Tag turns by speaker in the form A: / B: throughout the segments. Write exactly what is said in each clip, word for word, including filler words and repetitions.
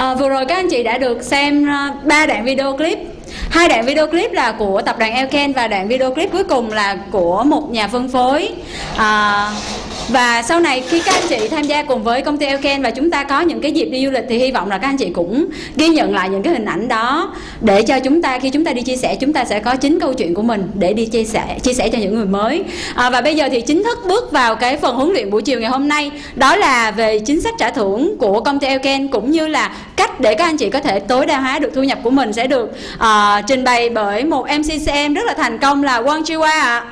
A: À, vừa rồi các anh chị đã được xem ba đoạn video clip. Hai đoạn video clip là của tập đoàn Elken và đoạn video clip cuối cùng là của một nhà phân phối. À, và sau này khi các anh chị tham gia cùng với công ty Elken và chúng ta có những cái dịp đi du lịch thì hy vọng là các anh chị cũng ghi nhận lại những cái hình ảnh đó để cho chúng ta khi chúng ta đi chia sẻ chúng ta sẽ có chính câu chuyện của mình để đi chia sẻ chia sẻ cho những người mới. À, và bây giờ thì chính thức bước vào cái phần huấn luyện buổi chiều ngày hôm nay, đó là về chính sách trả thưởng của công ty Elken cũng như là cách để các anh chị có thể tối đa hóa được thu nhập của mình sẽ được uh, trình bày bởi một em xê xê em rất là thành công là Wang Chiwa ạ.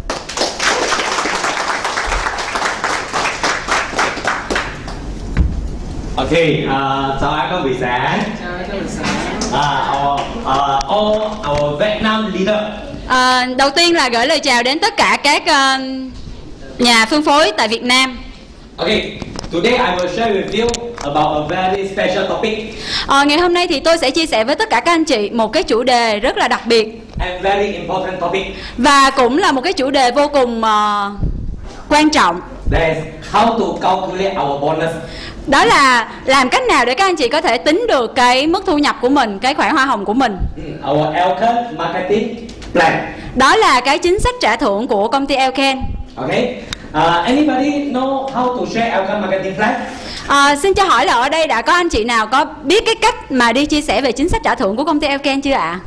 B: Ok, uh, chào anh các vị sáng.
C: Chào các vị sáng.
B: Uh, our, uh, all our Vietnam leader.
A: Uh, đầu tiên là gửi lời chào đến tất cả các uh, nhà phân phối tại Việt Nam.
B: Okay, today I will share with you about a very special topic.
A: Uh, ngày hôm nay thì tôi sẽ chia sẻ với tất cả các anh chị một cái chủ đề rất là đặc biệt
B: And very important topic.
A: và cũng là một cái chủ đề vô cùng uh, quan trọng.
B: That is how to calculate our bonus.
A: Đó là làm cách nào để các anh chị có thể tính được cái mức thu nhập của mình, cái khoản hoa hồng của mình.
B: Our Elken marketing plan.
A: Đó là cái chính sách trả thưởng của công ty Elken.
B: Okay. Uh, anybody know how to share Elken marketing plan?
A: À, xin cho hỏi là ở đây đã có anh chị nào có biết cái cách mà đi chia sẻ về chính sách trả thưởng của công ty Elken chưa ạ?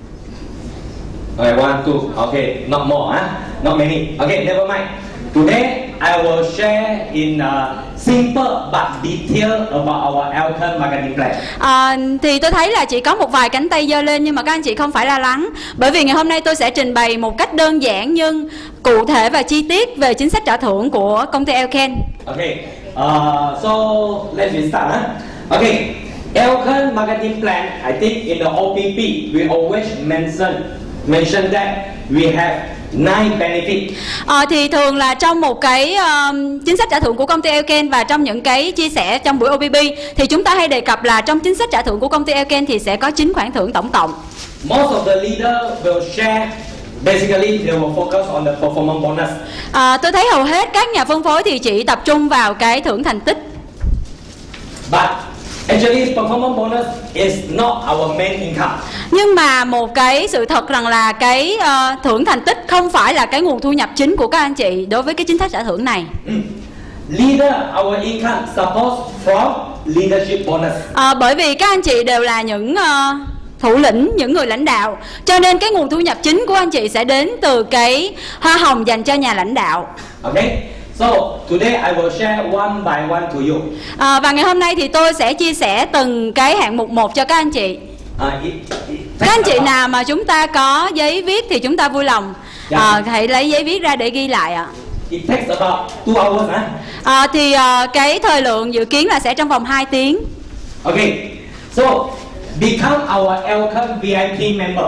B: Okay, one, two. Okay, not more, huh? Not many. Okay, never mind. Today I will share in a simple but detailed about our Elken marketing plan.
A: À, thì tôi thấy là chỉ có một vài cánh tay giơ lên nhưng mà các anh chị không phải lo lắng, bởi vì ngày hôm nay tôi sẽ trình bày một cách đơn giản nhưng cụ thể và chi tiết về chính sách trả thưởng của công ty Elken.
B: Okay, uh, so let's start. Huh? Okay, Elken marketing plan. I think in the O P P we always mention mention that we have nine benefits.
A: À, thì thường là trong một cái uh, chính sách trả thưởng của công ty Elken và trong những cái chia sẻ trong buổi O P P thì chúng ta hay đề cập là trong chính sách trả thưởng của công ty Elken thì sẽ có chín khoản thưởng tổng cộng.
B: Most of the leaders will share. Basically, they will focus on the performance bonus.
A: À, tôi thấy hầu hết các nhà phân phối thì chỉ tập trung vào cái thưởng thành tích.
B: But actually, performance bonus is not our main income.
A: Nhưng mà một cái sự thật rằng là cái uh, thưởng thành tích không phải là cái nguồn thu nhập chính của các anh chị đối với cái chính sách trả thưởng này.
B: Mm. Leader, our income supposed from leadership bonus.
A: À, bởi vì các anh chị đều là những uh, thủ lĩnh, những người lãnh đạo, cho nên cái nguồn thu nhập chính của anh chị sẽ đến từ cái hoa hồng dành cho nhà lãnh đạo.
B: Okay. So today I will share one by one to you.
A: À, và ngày hôm nay thì tôi sẽ chia sẻ từng cái hạng mục một cho các anh chị.
B: Uh, it, it
A: Các anh chị nào mà chúng ta có giấy viết thì chúng ta vui lòng à, hãy lấy giấy viết ra để ghi lại ạ.
B: It takes about two hours, huh?
A: À, thì uh, cái thời lượng dự kiến là sẽ trong vòng hai tiếng.
B: Okay. So become our Elken V I P member.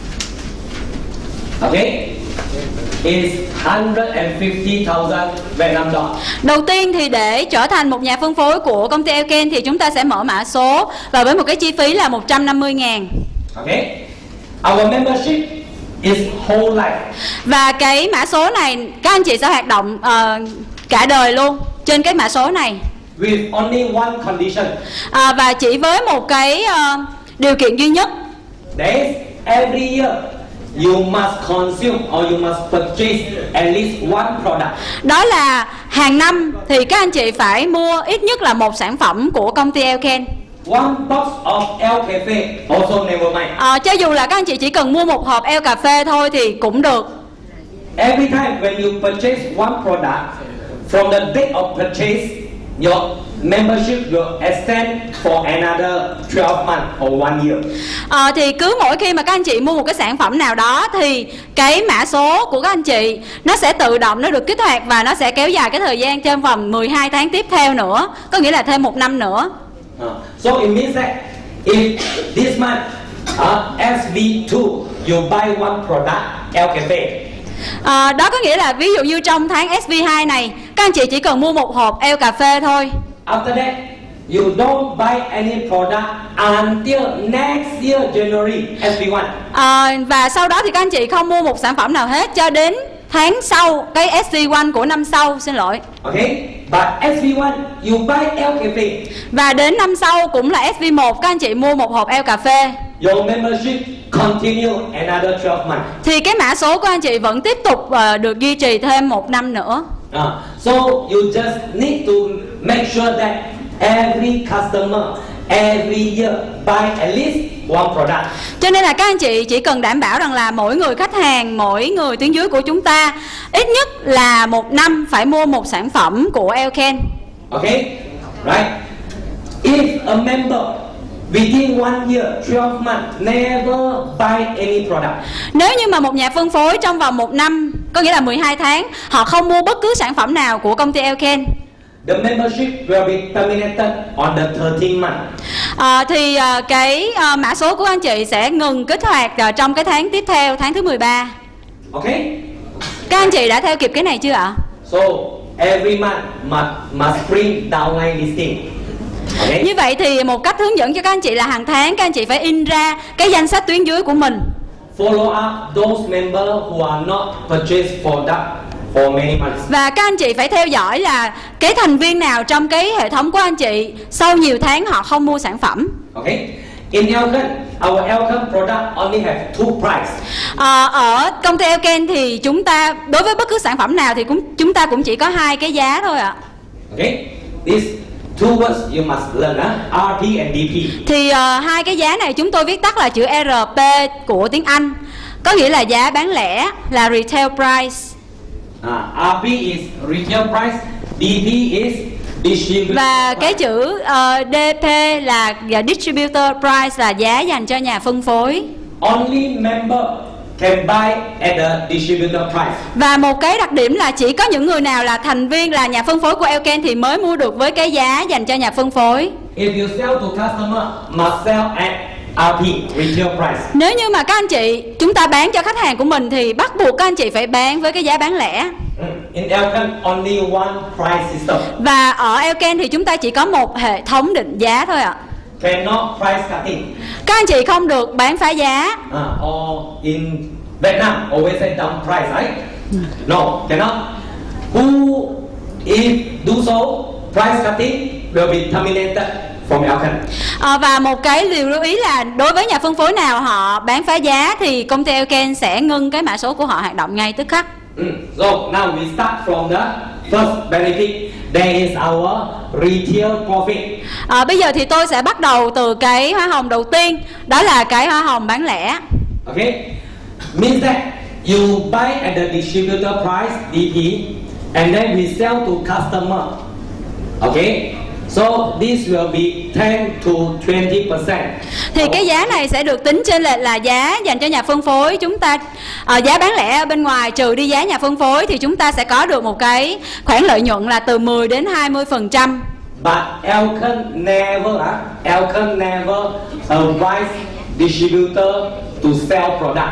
B: Okay. Is one hundred fifty thousand Vietnam dollars.
A: Đầu tiên thì để trở thành một nhà phân phối của công ty Elken thì chúng ta sẽ mở mã số và với một cái chi phí là một trăm năm mươi ngàn.
B: Okay. Our membership is whole life.
A: Và cái mã số này các anh chị sẽ hoạt động uh, cả đời luôn trên cái mã số này.
B: With only one condition.
A: À, và chỉ với một cái uh, điều kiện duy nhất.
B: That is every year you must consume or you must purchase at least one product.
A: Đó là hàng năm thì các anh chị phải mua ít nhất là một sản phẩm của công ty Elken.
B: One box of El Cafe also never mind.
A: À, cho dù là các anh chị chỉ cần mua một hộp El Cà Phê thôi thì cũng được.
B: Every time when you purchase one product, from the date of purchase, your membership will extend for another twelve months or one year.
A: À, thì cứ mỗi khi mà các anh chị mua một cái sản phẩm nào đó thì cái mã số của các anh chị nó sẽ tự động nó được kích hoạt và nó sẽ kéo dài cái thời gian trong vòng mười hai tháng tiếp theo nữa, có nghĩa là thêm một năm nữa.
B: Uh, so it means that if this month uh, S V two you buy one product El Cafe.
A: À, đó có nghĩa là ví dụ như trong tháng S V hai này các anh chị chỉ cần mua một hộp El Cà Phê thôi.
B: After that, you don't buy any product until next year January S V one.
A: À, và sau đó thì các anh chị không mua một sản phẩm nào hết cho đến tháng sau, cái ét vê một của năm sau, xin lỗi.
B: Okay, but ét vê một you buy L Cafe.
A: Và đến năm sau cũng là ét vê một, các anh chị mua một hộp L cà phê.
B: Your membership continue another twelve months.
A: Thì cái mã số của anh chị vẫn tiếp tục uh, được duy trì thêm một năm nữa.
B: Uh, so you just need to make sure that every customer every year buy at least one product.
A: Cho nên là các anh chị chỉ cần đảm bảo rằng là mỗi người khách hàng, mỗi người tuyến dưới của chúng ta ít nhất là một năm phải mua một sản phẩm của Elken.
B: Okay, right? If a member within one year, twelve months never buy any product.
A: Nếu như mà một nhà phân phối trong vòng một năm, có nghĩa là mười hai tháng, họ không mua bất cứ sản phẩm nào của công ty Elken,
B: the membership will be terminated on the thirteenth month.
A: À, thì à, cái à, mã số của anh chị sẽ ngừng kích hoạt à, trong cái tháng tiếp theo, tháng thứ mười ba.
B: Okay?
A: Các anh chị đã theo kịp cái này chưa ạ?
B: So every month must, must print downline listing. Okay?
A: Như vậy thì một cách hướng dẫn cho các anh chị là hàng tháng các anh chị phải in ra cái danh sách tuyến dưới của mình.
B: Follow up those members who are not purchased product for many months.
A: Và các anh chị phải theo dõi là cái thành viên nào trong cái hệ thống của anh chị sau nhiều tháng họ không mua sản phẩm.
B: Okay? In Elken, our Elken product only have two price.
A: À, ở công ty Elken thì chúng ta đối với bất cứ sản phẩm nào thì cũng chúng ta cũng chỉ có hai cái giá thôi ạ.
B: Okay? These two words you must learn, huh? R P and D P.
A: Thì uh, hai cái giá này chúng tôi viết tắt là chữ R P của tiếng Anh, có nghĩa là giá bán lẻ, là retail price.
B: Uh, R P is retail price, D P is distributor.
A: Và cái chữ uh, D P là distributor price, là giá dành cho nhà phân phối.
B: Only member can buy at the distributor price.
A: Và một cái đặc điểm là chỉ có những người nào là thành viên, là nhà phân phối của Elken thì mới mua được với cái giá dành cho nhà phân phối.
B: If you sell to customer, must sell at R P, retail price.
A: Nếu như mà các anh chị chúng ta bán cho khách hàng của mình thì bắt buộc các anh chị phải bán với cái giá bán lẻ.
B: In Elken, only one price system.
A: Và ở Elken thì chúng ta chỉ có một hệ thống định giá thôi ạ.
B: Cannot price cutting.
A: Các anh chị không được bán phá giá.
B: Uh, or in Vietnam, always say down price, right? No, cannot. Who if do so, price cutting will be terminated from Elken.
A: À, và một cái điều lưu ý là đối với nhà phân phối nào họ bán phá giá thì công ty Elken sẽ ngưng cái mã số của họ hoạt động ngay tức khắc.
B: Mm. So now we start from the first benefit. There is our retail profit.
A: À, bây giờ thì tôi sẽ bắt đầu từ cái hoa hồng đầu tiên, đó là cái hoa hồng bán lẻ.
B: Okay, means that you buy at the distributor price D P, and then we sell to customer. Okay, so this will be ten to twenty percent.
A: Thì cái giá này sẽ được tính trên lệch là giá dành cho nhà phân phối. Chúng ta à, giá bán lẻ ở bên ngoài trừ đi giá nhà phân phối thì chúng ta sẽ có được một cái khoản lợi nhuận là từ mười đến hai mươi phần trăm.
B: But Elken never, uh, Elken never advise distributor to sell product.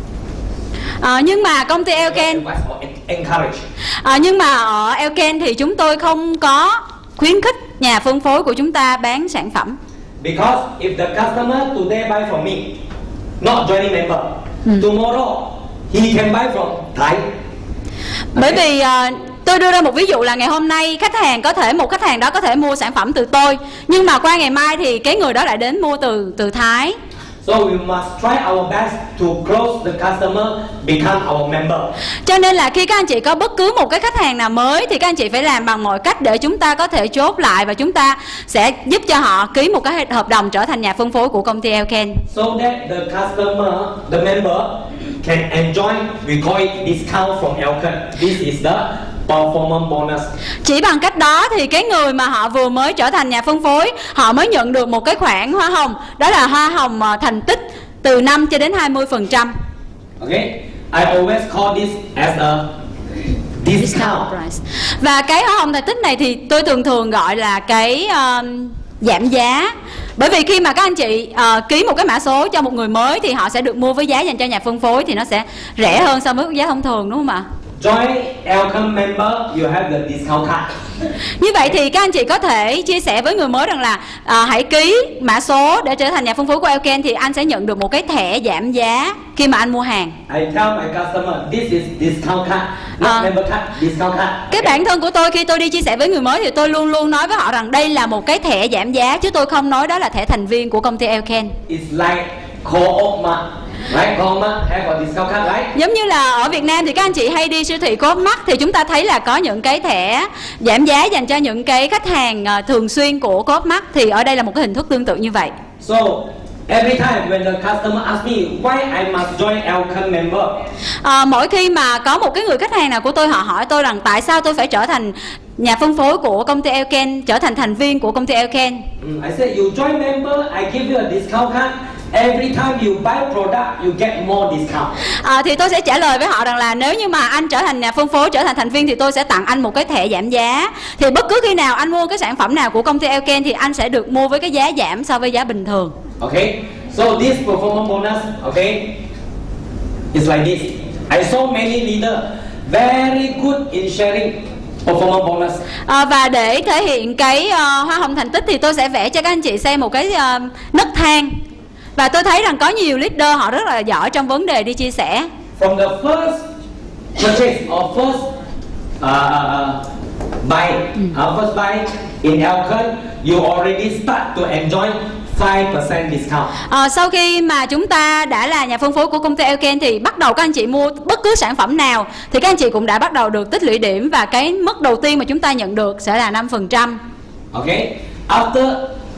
A: À, nhưng mà công ty Elken
B: encourage.
A: À, nhưng mà ở Elken thì chúng tôi không có khuyến khích nhà phân phối của chúng ta bán sản phẩm.
B: Because if the customer today buy from me, not joining member,
A: ừ.
B: tomorrow he can buy from Thai.
A: Bởi vì uh, tôi đưa ra một ví dụ là ngày hôm nay khách hàng có thể một khách hàng đó có thể mua sản phẩm từ tôi, nhưng mà qua ngày mai thì cái người đó lại đến mua từ từ Thái.
B: So we must try our best to close the customer become our member.
A: Cho nên là khi các anh chị có bất cứ một cái khách hàng nào mới thì các anh chị phải làm bằng mọi cách để chúng ta có thể chốt lại và chúng ta sẽ giúp cho họ ký một cái hợp đồng trở thành nhà phân phối của công ty Elken.
B: So that the customer, the member can enjoy, we call it discount from Elken. This is the performance bonus.
A: Chỉ bằng cách đó thì cái người mà họ vừa mới trở thành nhà phân phối, họ mới nhận được một cái khoản hoa hồng, đó là hoa hồng thành tích từ năm cho đến hai mươi phần trăm.
B: Okay, I always call this as a discount
A: price. Và cái hoa hồng thành tích này thì tôi thường thường gọi là cái uh, giảm giá. Bởi vì khi mà các anh chị uh, ký một cái mã số cho một người mới thì họ sẽ được mua với giá dành cho nhà phân phối thì nó sẽ rẻ hơn so với giá thông thường, đúng không ạ?
B: join Elcon member, you have the discount card.
A: Như vậy thì các anh chị có thể chia sẻ với người mới rằng là à, hãy ký mã số để trở thành nhà phân phối của Elken thì anh sẽ nhận được một cái thẻ giảm giá khi mà anh mua hàng.
B: I tell my customer, this is discount card, not
A: À.
B: member card, discount card.
A: Cái bản thân của tôi khi tôi đi chia sẻ với người mới thì tôi luôn luôn nói với họ rằng đây là một cái thẻ giảm giá chứ tôi không nói đó là thẻ thành viên của công ty Elken.
B: It's like Co-op Mart, right? Co-op Mart have a discount card, right?
A: Giống như là ở Việt Nam thì các anh chị hay đi siêu thị Co-op Mart thì chúng ta thấy là có những cái thẻ giảm giá dành cho những cái khách hàng à, thường xuyên của Co-op Mart, thì ở đây là một cái hình thức tương tự như vậy.
B: So every time when the customer asks me why I must join Elcon member,
A: À, mỗi khi mà có một cái người khách hàng nào của tôi họ hỏi tôi rằng tại sao tôi phải trở thành nhà phân phối của công ty Elken, trở thành thành viên của công ty Elken,
B: mm, I said you join member, I give you a discount card. Every time you buy product, you get more discount.
A: à, thì tôi sẽ trả lời với họ rằng là nếu như mà anh trở thành nhà phân phối, trở thành thành viên thì tôi sẽ tặng anh một cái thẻ giảm giá. Thì bất cứ khi nào anh mua cái sản phẩm nào của công ty Elken thì anh sẽ được mua với cái giá giảm so với giá bình thường.
B: Okay, so this performance bonus, okay, is like this. I saw many leaders very good in sharing performance bonus.
A: À, và để thể hiện cái uh, hoa hồng thành tích thì tôi sẽ vẽ cho các anh chị xem một cái uh, nấc thang. Và tôi thấy rằng có nhiều leader họ rất là giỏi trong vấn đề đi chia sẻ.
B: From the first purchase or first uh, uh, buy, uh, first buy in Elcon, you already start to enjoy five percent discount.
A: À, sau khi mà chúng ta đã là nhà phân phối của công ty Elken thì bắt đầu các anh chị mua bất cứ sản phẩm nào thì các anh chị cũng đã bắt đầu được tích lũy điểm, và cái mức đầu tiên mà chúng ta nhận được sẽ là năm phần trăm.
B: Okay, after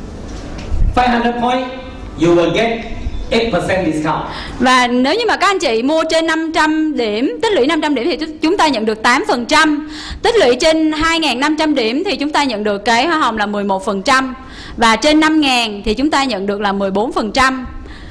B: five hundred points, you will get eight percent discount.
A: Và nếu như mà các anh chị mua trên năm trăm điểm, tích lũy năm trăm điểm thì chúng ta nhận được tám phần trăm. Tích lũy trên hai nghìn năm trăm điểm thì chúng ta nhận được cái hoa hồng là mười một phần trăm. Và trên năm nghìn thì chúng ta nhận được là mười bốn phần trăm.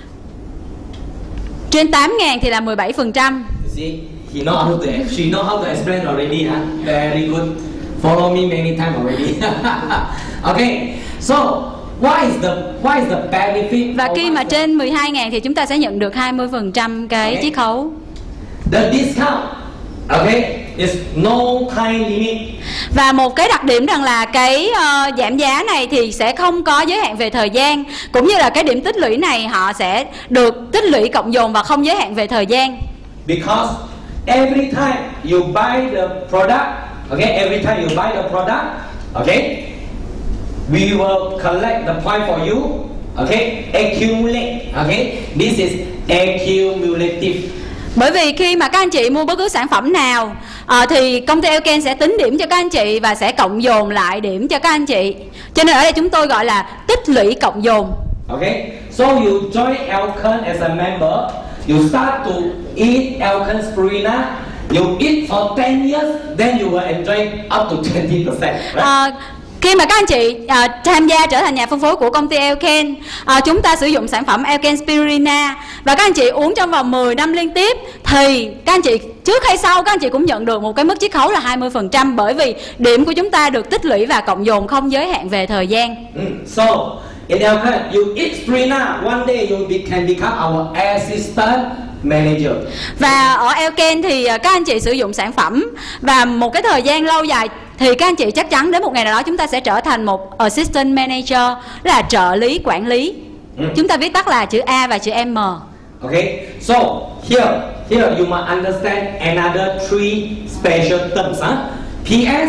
A: Trên tám nghìn thì là mười bảy phần trăm.
B: You see, he know how to, she know how to explain already, huh? Very good. Follow me many times already. Okay, so what is the what is the benefit?
A: Và khi mà trên mười hai nghìn thì chúng ta sẽ nhận được hai mươi phần trăm cái
B: Okay.
A: chiết khấu.
B: The discount, okay, is no time limit.
A: Và một cái đặc điểm rằng là cái uh, giảm giá này thì sẽ không có giới hạn về thời gian, cũng như là cái điểm tích lũy này họ sẽ được tích lũy cộng dồn và không giới hạn về thời gian.
B: Because every time you buy the product, okay, every time you buy the product, okay, we will collect the point for you, okay, accumulate, okay, this is accumulative.
A: Bởi vì khi mà các anh chị mua bất cứ sản phẩm nào à, thì công ty Elken sẽ tính điểm cho các anh chị và sẽ cộng dồn lại điểm cho các anh chị. Cho nên ở đây chúng tôi gọi là tích lũy cộng dồn.
B: Okay, so you join Elcon as a member, you start to eat Elcon Spirulina, you eat for ten years, then you will enjoy up to twenty percent. Right?
A: À, khi mà các anh chị à, tham gia trở thành nhà phân phối của công ty Elken, à, chúng ta sử dụng sản phẩm Elken Spirulina và các anh chị uống trong vòng mười năm liên tiếp thì các anh chị trước hay sau các anh chị cũng nhận được một cái mức chiết khấu là hai mươi phần trăm, bởi vì điểm của chúng ta được tích lũy và cộng dồn không giới hạn về thời gian.
B: Mm. So in Elcon, you eat Spirulina, one day you be, can become our assistant manager.
A: Và ở Elken thì các anh chị sử dụng sản phẩm và một cái thời gian lâu dài thì các anh chị chắc chắn đến một ngày nào đó chúng ta sẽ trở thành một assistant manager, là trợ lý quản lý.
B: Ừ.
A: Chúng ta viết tắt là chữ A và chữ M.
B: Okay, so here, here you must understand another three special terms, huh? P S,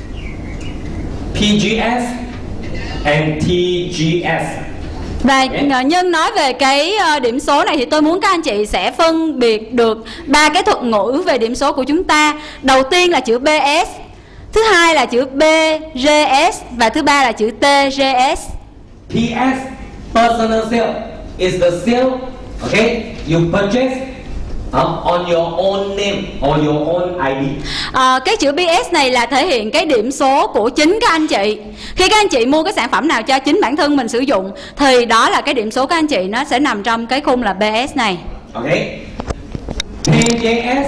B: P G S, and T G S.
A: Và
B: Okay.
A: nhân nói về cái uh, điểm số này thì tôi muốn các anh chị sẽ phân biệt được ba cái thuật ngữ về điểm số của chúng ta. Đầu tiên là chữ B S, thứ hai là chữ B G S và thứ ba là chữ T G S.
B: P S, personal sale, is the sale, okay, you purchase uh, on your own name or your own I D.
A: À, cái chữ B S này là thể hiện cái điểm số của chính các anh chị. Khi các anh chị mua cái sản phẩm nào cho chính bản thân mình sử dụng thì đó là cái điểm số các anh chị, nó sẽ nằm trong cái khung là B S này.
B: Okay, P J S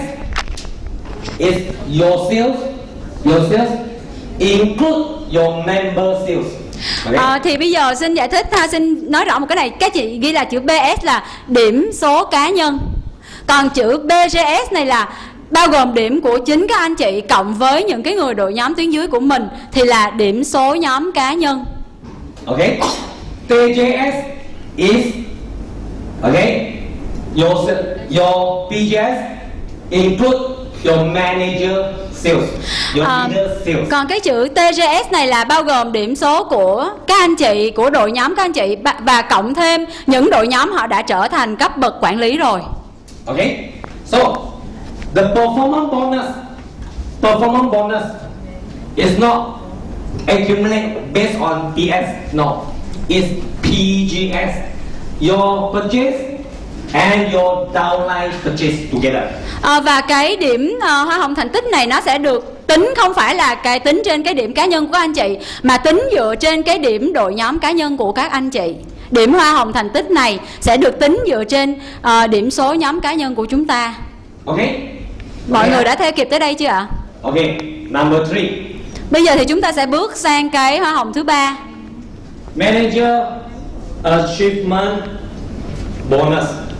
B: is your sales, your sales include your member sales. Okay.
A: À, thì bây giờ xin giải thích ha, xin nói rõ một cái này. Các chị ghi là chữ B S là điểm số cá nhân, còn chữ B G S này là bao gồm điểm của chính các anh chị cộng với những cái người đội nhóm tuyến dưới của mình thì là điểm số nhóm cá nhân.
B: Okay, T J S is okay. Your your P G S include your manager sales, your
A: À,
B: leader sales.
A: còn cái chữ T J S này là bao gồm điểm số của các anh chị, của đội nhóm các anh chị và, và cộng thêm những đội nhóm họ đã trở thành cấp bậc quản lý rồi.
B: Okay, so the performance bonus, performance bonus is not accumulate based on P S. No, it's P G S. Your purchase and your downline purchase together.
A: À, và cái điểm uh, hoa hồng thành tích này nó sẽ được tính không phải là cái tính trên cái điểm cá nhân của anh chị, mà tính dựa trên cái điểm đội nhóm cá nhân của các anh chị. Điểm hoa hồng thành tích này sẽ được tính dựa trên uh, điểm số nhóm cá nhân của chúng ta.
B: Okay.
A: Mọi
B: Okay.
A: người đã theo kịp tới đây chưa ạ?
B: Okay, number three.
A: Bây giờ thì chúng ta sẽ bước sang cái hoa hồng thứ ba.
B: Manager achievement bonus.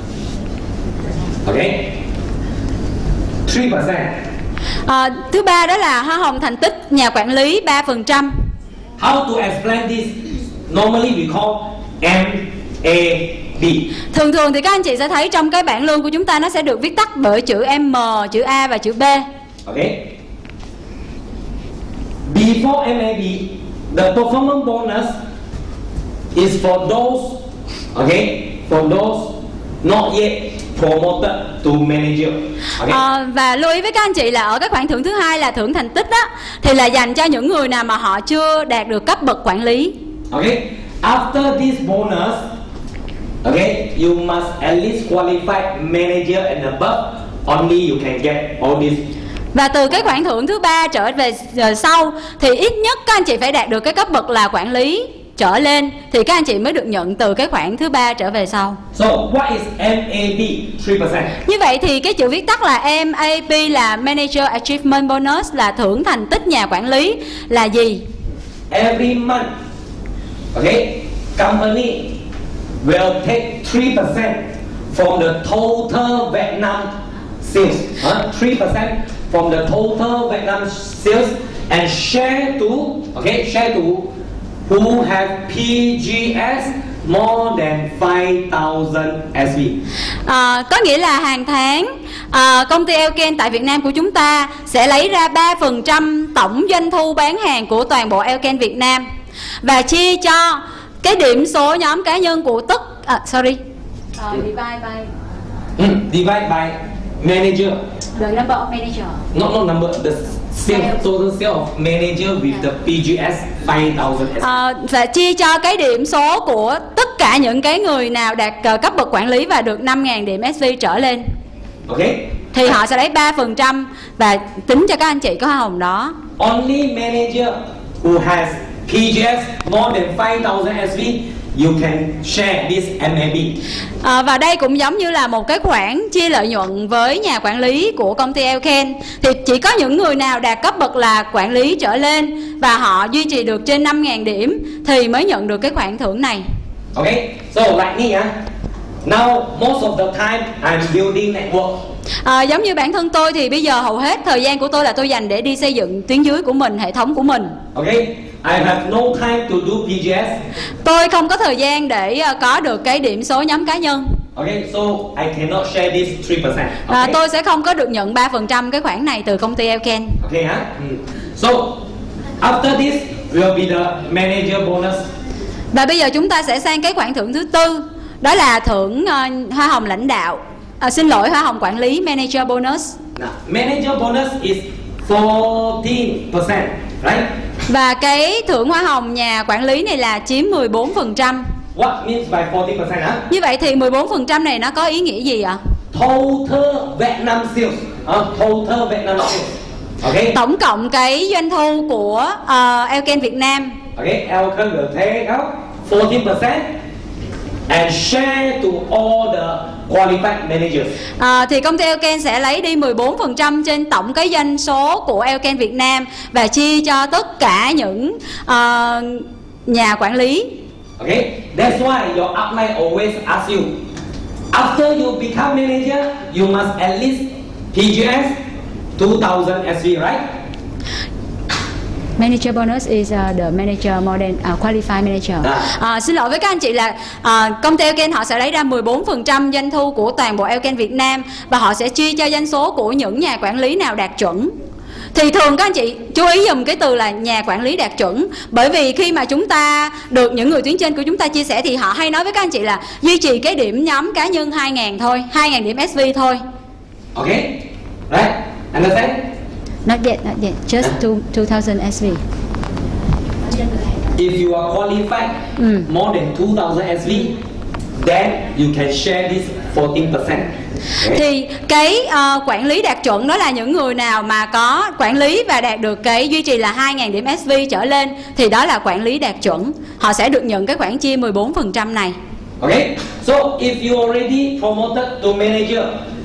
B: Okay, three percent.
A: À, thứ ba đó là hoa hồng thành tích nhà quản lý ba phần trăm.
B: How to explain this? Normally we call M A B.
A: Thường thường thì các anh chị sẽ thấy trong cái bảng lương của chúng ta nó sẽ được viết tắt bởi chữ M, chữ A và chữ B.
B: Okay. Before M A B, the performance bonus is for those, okay, for those not yet promoted to manager. Okay.
A: À, và lưu ý với các anh chị là ở cái khoản thưởng thứ hai là thưởng thành tích á, thì là dành cho những người nào mà họ chưa đạt được cấp bậc quản lý.
B: Okay. After this bonus, okay, you must at least qualify manager and above. Only you can get all this.
A: Và từ cái khoản thưởng thứ ba trở về giờ sau thì ít nhất các anh chị phải đạt được cái cấp bậc là quản lý trở lên thì các anh chị mới được nhận từ cái khoản thứ ba trở về sau.
B: So what is M A B? three percent.
A: Như vậy thì cái chữ viết tắt là M A B là Manager Achievement Bonus, là thưởng thành tích nhà quản lý là gì?
B: Every month, okay, company will take three percent from the total Vietnam sales. Huh? three percent from the total Vietnam sales and share to, okay, share to who have P G S more than five thousand S V.
A: À, có nghĩa là hàng tháng à, công ty Elken tại Việt Nam của chúng ta sẽ lấy ra ba phần trăm tổng doanh thu bán hàng của toàn bộ Elken Việt Nam và chia cho cái điểm số nhóm cá nhân của tất à, sorry uh, divide by
B: Mm, divide by manager.
A: the number of manager.
B: Not not number, the sale, total sale of manager with the P G S five thousand S V.
A: À, và chia cho cái điểm số của tất cả những cái người nào đạt uh, cấp bậc quản lý và được năm nghìn điểm S V trở lên.
B: Okay.
A: Thì họ sẽ lấy ba phần trăm và tính cho các anh chị có hoa hồng đó.
B: Only manager who has P G S more than five thousand S V, you can share this M A B.
A: À, và đây cũng giống như là một cái khoản chia lợi nhuận với nhà quản lý của công ty Elken. Thì chỉ có những người nào đạt cấp bậc là quản lý trở lên và họ duy trì được trên năm nghìn điểm thì mới nhận được cái khoản thưởng này.
B: Okay, so like me, huh? Now most of the time I'm building network.
A: À, giống như bản thân tôi thì bây giờ hầu hết thời gian của tôi là tôi dành để đi xây dựng tuyến dưới của mình, hệ thống của mình.
B: Okay, I have no time to do P G S.
A: Tôi không có thời gian để uh, có được cái điểm số nhóm cá nhân.
B: Okay, so I cannot share this three percent.
A: À,
B: Okay.
A: tôi sẽ không có được nhận ba phần trăm cái khoản này từ công ty Elken.
B: Okay, huh? Mm. So after this will be the manager bonus.
A: Và bây giờ chúng ta sẽ sang cái khoản thưởng thứ tư, đó là thưởng uh, hoa hồng lãnh đạo. À, xin lỗi, hoa hồng quản lý, manager bonus.
B: Now, manager bonus is fourteen percent, right?
A: Và cái thưởng hoa hồng nhà quản lý này là chiếm mười bốn phần trăm.
B: What means by fourteen percent, huh?
A: Như vậy thì mười bốn phần trăm này nó có ý nghĩa gì ạ?
B: Total Vietnam sales. Uh, total Vietnam sales. Okay.
A: Tổng cộng cái doanh thu của uh, Elken Việt Nam.
B: Okay, Elken will take out fourteen percent and share to all the qualified managers.
A: À, thì công ty Elken sẽ lấy đi mười bốn phần trăm trên tổng cái doanh số của Elken Việt Nam và chia cho tất cả những uh, nhà quản lý.
B: Okay, that's why your upline always ask you, after you become manager, you must at least P G S two thousand S V, right?
A: Manager bonus is uh, the manager more than uh, qualified manager.
B: À.
A: À, xin lỗi với các anh chị là à, công ty Elken họ sẽ lấy ra mười bốn phần trăm doanh thu của toàn bộ Elken Việt Nam và họ sẽ chia cho doanh số của những nhà quản lý nào đạt chuẩn. Thì thường các anh chị chú ý dùm cái từ là nhà quản lý đạt chuẩn, bởi vì khi mà chúng ta được những người tuyến trên của chúng ta chia sẻ thì họ hay nói với các anh chị là duy trì cái điểm nhóm cá nhân hai nghìn thôi, hai nghìn điểm S V thôi.
B: Okay, right? Understand?
A: Not yet, not yet, just two, two thousand S V.
B: If you are qualified
A: Mm.
B: more than two thousand S V, then you can share this fourteen percent. Okay?
A: Thì cái uh, quản lý đạt chuẩn đó là những người nào mà có quản lý và đạt được cái duy trì là hai nghìn điểm S V trở lên thì đó là quản lý đạt chuẩn. Họ sẽ được nhận cái khoản chia mười bốn phần trăm này.
B: Okay, so if you already promoted to manager,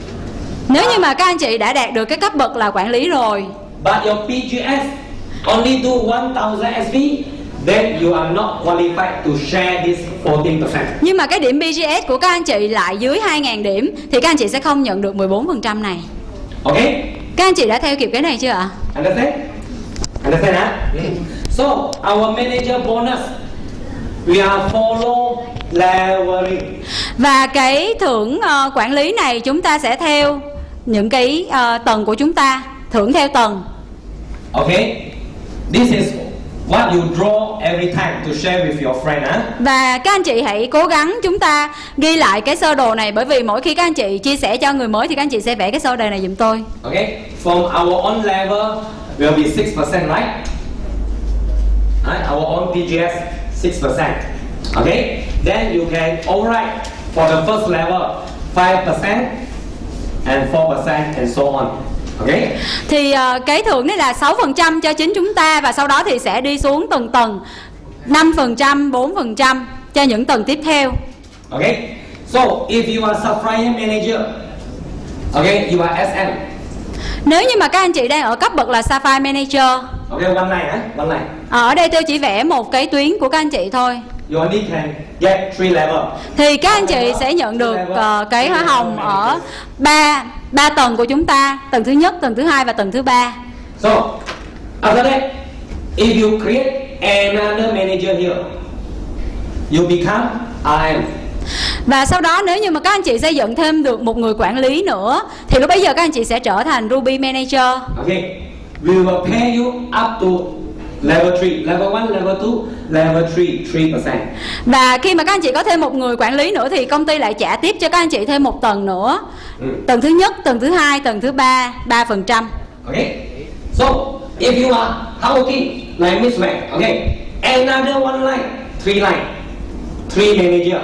A: Nếu như mà các anh chị đã đạt được cái cấp bậc là quản lý rồi,
B: but your P G S only do one thousand S V, then you are not qualified to share this fourteen percent.
A: nhưng mà cái điểm P G S của các anh chị lại dưới hai nghìn điểm thì các anh chị sẽ không nhận được mười bốn phần trăm này.
B: Okay,
A: Các anh chị đã theo kịp cái này chưa ạ?
B: understand? Understand, huh? Mm. So our manager bonus, we are follow leveling.
A: Và cái thưởng uh, quản lý này chúng ta sẽ theo những cái uh, tầng của chúng ta, thưởng theo tầng.
B: Okay, this is what you draw every time to share with your friend, huh?
A: Và các anh chị hãy cố gắng chúng ta ghi lại cái sơ đồ này, bởi vì mỗi khi các anh chị chia sẻ cho người mới thì các anh chị sẽ vẽ cái sơ đồ này giùm tôi.
B: Okay, from our own level will be six percent, right? Right, our own P G S six percent. Okay, then you can override for the first level five percent and four percent and so on. Okay.
A: Thì uh, cái thưởng này là sáu phần trăm cho chính chúng ta và sau đó thì sẽ đi xuống từng tầng năm phần trăm, bốn phần trăm cho những tầng tiếp theo.
B: Okay. So if you are supplier manager, okay, you are S M.
A: Nếu như mà các anh chị đang ở cấp bậc là Sapphire Manager,
B: Okay, one line, huh? One line.
A: ở đây tôi chỉ vẽ một cái tuyến của các anh chị thôi,
B: You only can get three level.
A: thì các anh chị sẽ nhận được uh, cái hoa hồng ở ba ba tầng của chúng ta, tầng thứ nhất, tầng thứ hai và tầng thứ ba.
B: So after that, if you create another manager here, you become R M.
A: Và sau đó nếu như mà các anh chị xây dựng thêm được một người quản lý nữa thì lúc bấy giờ các anh chị sẽ trở thành Ruby Manager.
B: Okay, we will pay you up to level three, level one, level two, level three, three percent.
A: Và khi mà các anh chị có thêm một người quản lý nữa thì công ty lại trả tiếp cho các anh chị thêm một tầng nữa.
B: Mm.
A: Tầng thứ nhất, tầng thứ hai, tầng thứ ba, ba phần trăm.
B: Okay, so if you are hardworking like Miss Mac, okay, another one line, three line, three manager,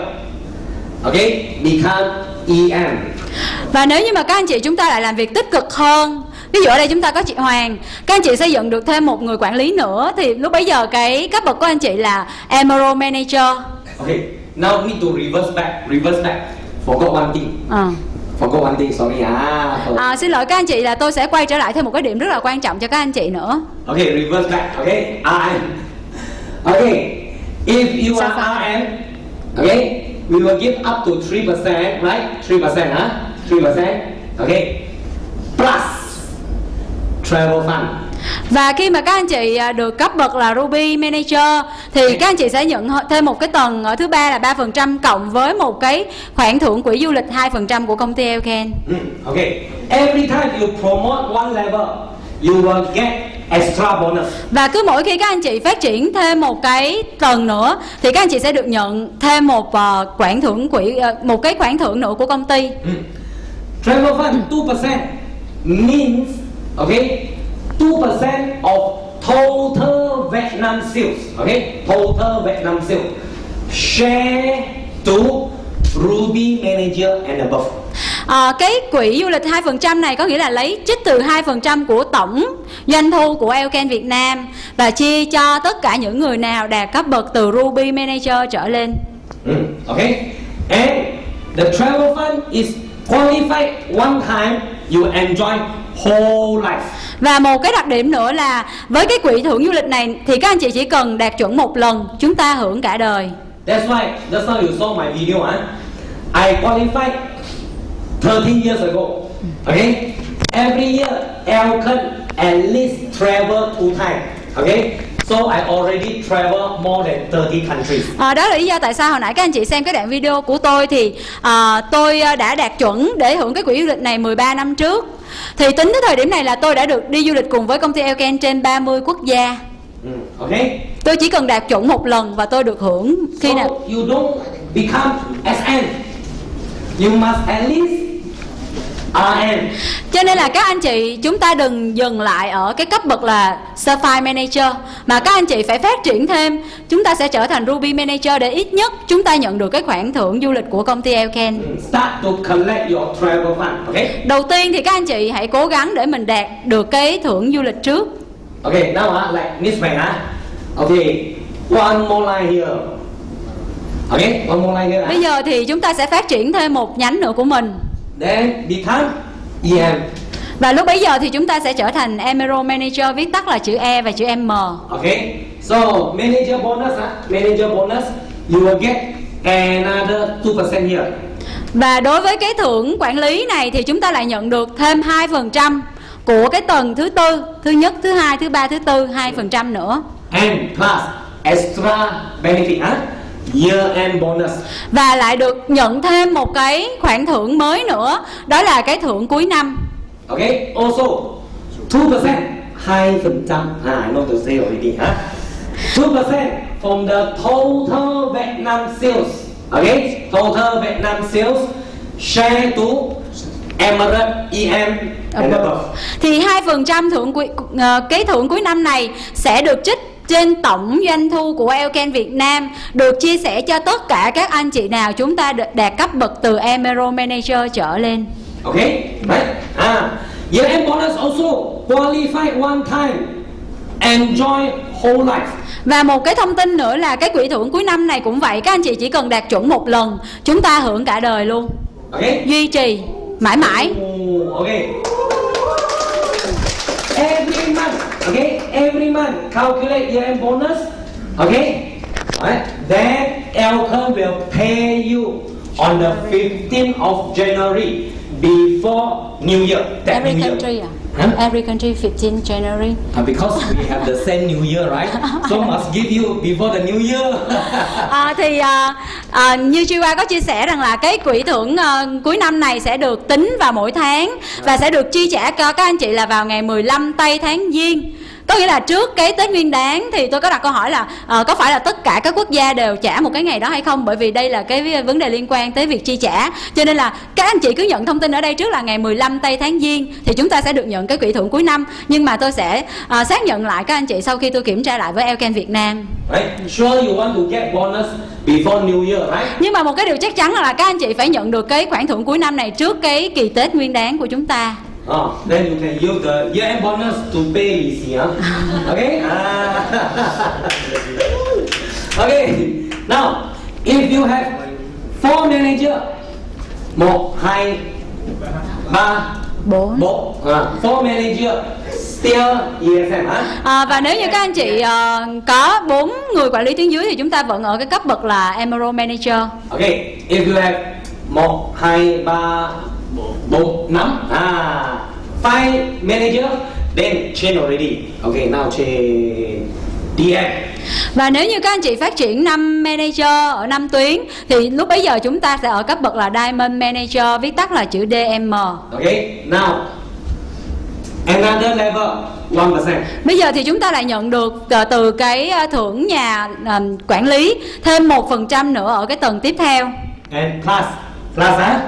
B: okay, become E M.
A: Và nếu như mà các anh chị chúng ta lại làm việc tích cực hơn, ví dụ ở đây chúng ta có chị Hoàng, các anh chị xây dựng được thêm một người quản lý nữa thì lúc bấy giờ cái cấp bậc của anh chị là Emerald Manager.
B: Okay, now we need to reverse back, reverse back. Forgot one thing.
A: À.
B: Forgot one thing, sorry. Ah, forgot.
A: À, xin lỗi các anh chị là tôi sẽ quay trở lại thêm một cái điểm rất là quan trọng cho các anh chị nữa.
B: Okay, reverse back. Okay, R M. Okay, if you are R M, okay, we will give up to three percent, right? Three percent, huh? Three percent. Okay, plus travel fund.
A: Và khi mà các anh chị được cấp bậc là Ruby Manager thì các anh chị sẽ nhận thêm một cái tầng ở thứ ba là ba phần trăm cộng với một cái khoản thưởng quỹ du lịch hai phần trăm của công ty Elken.
B: Mm, okay, every time you promote one level, you will get extra bonus.
A: Và cứ mỗi khi các anh chị phát triển thêm một cái tầng nữa thì các anh chị sẽ được nhận thêm một uh, khoản thưởng quỹ uh, một cái khoản thưởng nữa của công ty.
B: Mm. Travel fund two percent means, okay, two percent of total Vietnam sales, okay, total Vietnam sales share to Ruby Manager and above.
A: À, cái quỹ du lịch hai phần trăm này có nghĩa là lấy trích từ hai phần trăm của tổng doanh thu của Elken Việt Nam và chia cho tất cả những người nào đạt cấp bậc từ Ruby Manager trở lên.
B: Mm, okay, and the travel fund is qualified one time, you enjoy whole life.
A: Và một cái đặc điểm nữa là với cái quỹ thưởng du lịch này thì các anh chị chỉ cần đạt chuẩn một lần, chúng ta hưởng cả đời.
B: That's why just now you saw my video, huh? I qualified thirteen years ago. Okay, every year Elkan at least travel two times. Okay, so I already travel more than thirty countries.
A: À, đó là lý do tại sao hồi nãy các anh chị xem cái đoạn video của tôi thì à, tôi đã đạt chuẩn để hưởng cái quỹ du lịch này mười ba năm trước. Thì tính tới thời điểm này là tôi đã được đi du lịch cùng với công ty Elkan trên ba mươi quốc gia.
B: Mm, okay.
A: Tôi chỉ cần đạt chuẩn một lần và tôi được hưởng khi
B: So
A: nào.
B: you don't become S N. You must at least R N.
A: Cho nên là các anh chị chúng ta đừng dừng lại ở cái cấp bậc là Sapphire Manager, mà các anh chị phải phát triển thêm. Chúng ta sẽ trở thành Ruby Manager để ít nhất chúng ta nhận được cái khoản thưởng du lịch của công ty Elkan.
B: Start to collect your travel fund. Okay.
A: Đầu tiên thì các anh chị hãy cố gắng để mình đạt được cái thưởng du lịch trước.
B: Okay, now uh, like Miss Bang, huh? Okay, one more line here. Okay, one more line here.
A: Bây giờ thì chúng ta sẽ phát triển thêm một nhánh nữa của mình.
B: Then become E M.
A: Và lúc bấy giờ thì chúng ta sẽ trở thành Emerald Manager, viết tắt là chữ E và chữ M.
B: Okay, so manager bonus, huh? Manager bonus, you will get another two percent here.
A: Và đối với cái thưởng quản lý này thì chúng ta lại nhận được thêm hai phần trăm của cái tầng thứ tư, thứ nhất, thứ hai, thứ ba, thứ tư, hai phần trăm nữa.
B: And plus extra benefit, huh? Year end bonus.
A: Và lại được nhận thêm một cái khoản thưởng mới nữa, đó là cái thưởng cuối năm.
B: Okay, also two percent, hai phần trăm. Ah, I know to say already, huh? two percent from the total Vietnam sales. Okay, total Vietnam sales share to Emirates E M and above.
A: Thì hai phần trăm thưởng quý, uh, cái thưởng cuối năm này sẽ được trích trên tổng doanh thu của Elkan Việt Nam, được chia sẻ cho tất cả các anh chị nào chúng ta đạt cấp bậc từ Emerald Manager trở lên.
B: Okay, right? Ah, year end bonus also qualify one time, enjoy whole life.
A: Và một cái thông tin nữa là cái quỹ thưởng cuối năm này cũng vậy, các anh chị chỉ cần đạt chuẩn một lần, chúng ta hưởng cả đời luôn.
B: Okay.
A: Duy trì mãi mãi.
B: Oh, okay. Every month, okay, every month calculate year end bonus, okay. Right. Then Elkan will pay you on the fifteenth of January before New Year. That
A: Every
B: New
A: country
B: Year.
A: à?
B: Huh?
A: Every country fifteenth January.
B: Uh, because we have the same New Year, right? So must give you before the New Year.
A: À, thì à, à, như Chiwa có chia sẻ rằng là cái quỹ thưởng à, cuối năm này sẽ được tính vào mỗi tháng và sẽ được chi trả cho các anh chị là vào ngày mười lăm tây tháng Giêng. Có nghĩa là trước cái Tết Nguyên Đán. Thì tôi có đặt câu hỏi là à, có phải là tất cả các quốc gia đều trả một cái ngày đó hay không? Bởi vì đây là cái vấn đề liên quan tới việc chi trả. Cho nên là các anh chị cứ nhận thông tin ở đây trước là ngày mười lăm tây tháng Giêng thì chúng ta sẽ được nhận cái quỹ thưởng cuối năm. Nhưng mà tôi sẽ à, xác nhận lại các anh chị sau khi tôi kiểm tra lại với Elkan Việt Nam.
B: Right? Sure you want to get bonus before New Year, right?
A: Nhưng mà một cái điều chắc chắn là các anh chị phải nhận được cái khoản thưởng cuối năm này trước cái kỳ Tết Nguyên Đán của chúng ta.
B: Oh, then you can use the year end bonus to pay Lì Xì, huh? Okay? Ah. Okay. Now, if you have four manager, một, hai, ba,
A: Bốn.
B: bốn, uh, four manager still E S M, huh?
A: À, và nếu như các anh chị uh, có bốn người quản lý tuyến dưới thì chúng ta vẫn ở cái cấp bậc là Emerald Manager.
B: Okay. If you have một, hai, ba, bốn, năm, ah, five manager, then change already. Okay, now change D M.
A: Và nếu như các anh chị phát triển năm manager ở năm tuyến thì lúc bấy giờ chúng ta sẽ ở cấp bậc là Diamond Manager, viết tắt là chữ D M.
B: Okay, now another level one percent.
A: Bây giờ thì chúng ta lại nhận được uh, từ cái uh, thưởng nhà uh, quản lý thêm một phần trăm nữa ở cái tầng tiếp theo.
B: And plus, plus huh?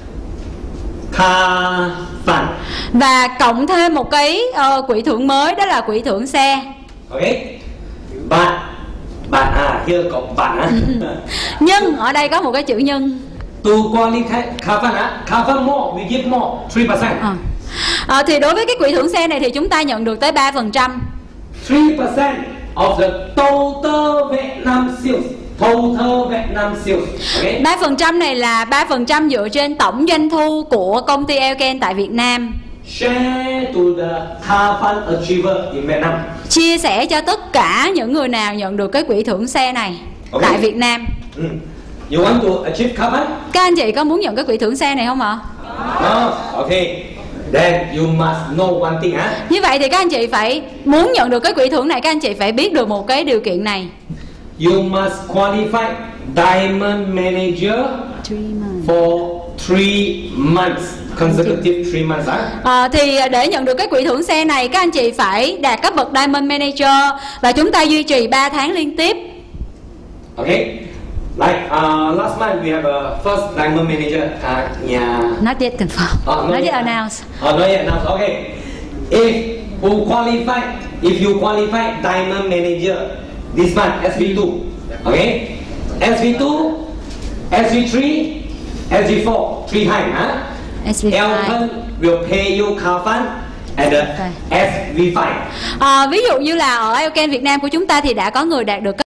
B: Car fund.
A: Và cộng thêm một cái uh, quỹ thưởng mới, đó là quỹ thưởng xe.
B: Okay, but but à here có but á.
A: Nhưng ở đây có một cái chữ nhưng.
B: To qualify car fund á, car fund more, we give more three percent.
A: À. À, thì đối với cái quỹ thưởng xe này thì chúng ta nhận được tới ba phần trăm.
B: three percent of the total Vietnam sales. Total Vietnam sales. Okay.
A: ba phần trăm này là ba phần trăm dựa trên tổng doanh thu của công ty Elkan tại Việt Nam.
B: Share to the car fund achiever in Vietnam.
A: Chia sẻ cho tất cả những người nào nhận được cái quỹ thưởng xe này
B: Okay.
A: tại Việt Nam.
B: Mm. You want to achieve car fund?
A: Các anh chị có muốn nhận cái quỹ thưởng xe này không ạ?
B: Oh, okay. then you must know one thing, huh?
A: Như vậy thì các anh chị phải muốn nhận được cái quỹ thưởng này, các anh chị phải biết được một cái điều kiện này.
B: You must qualify Diamond Manager for three months, consecutive three months, huh?
A: À, thì để nhận được cái quỹ thưởng xe này, các anh chị phải đạt cấp bậc Diamond Manager và chúng ta duy trì ba tháng liên tiếp.
B: Okay. Like uh, last month we have a first Diamond Manager. Uh, yeah.
A: Not yet confirmed.
B: Oh, not
A: Not yet
B: yet.
A: announced.
B: Oh, not yet announced. Okay. If who qualify, if you qualify Diamond Manager this month, S V two, okay, S V two, S V three, S V four, three times, huh?
A: S V five.
B: Elton will pay you car fund at the S V five.
A: À, ví dụ như là ở Elken Việt Nam của chúng ta thì đã có người đạt được